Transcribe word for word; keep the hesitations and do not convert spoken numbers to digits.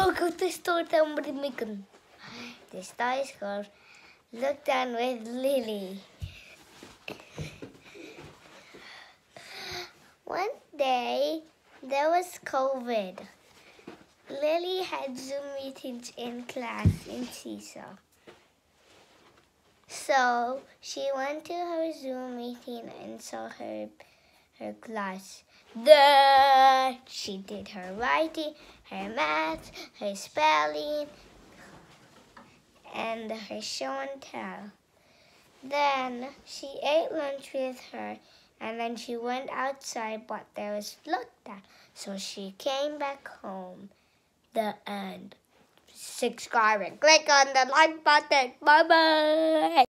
go to the store down with Meghan. The star is called Look Down with Lily. One day, there was COVID. Lily had Zoom meetings in class in Seesaw. So she went to her Zoom meeting and saw her her class. There, she did her writing, her math, her spelling, and her show and tell. Then she ate lunch with her, and then she went outside, but there was lockdown. So she came back home. The end. Subscribe and click on the like button. Bye bye.